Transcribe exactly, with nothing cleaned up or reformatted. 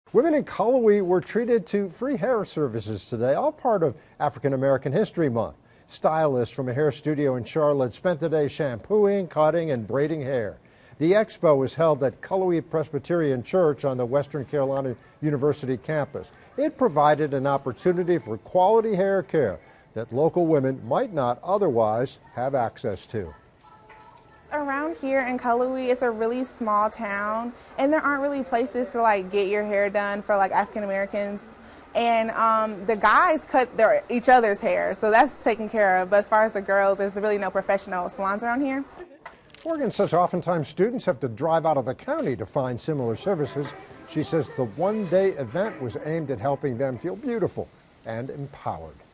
Women in Cullowhee were treated to free hair services today, all part of African American History Month. Stylists from a hair studio in Charlotte spent the day shampooing, cutting, and braiding hair. The expo was held at Cullowhee Presbyterian Church on the Western Carolina University campus. It provided an opportunity for quality hair care that local women might not otherwise have access to. Around here in Cullowhee, it's a really small town, and there aren't really places to like get your hair done for like African Americans. And um, the guys cut their each other's hair, so that's taken care of. But as far as the girls, there's really no professional salons around here. Morgan says oftentimes students have to drive out of the county to find similar services. She says the one-day event was aimed at helping them feel beautiful and empowered.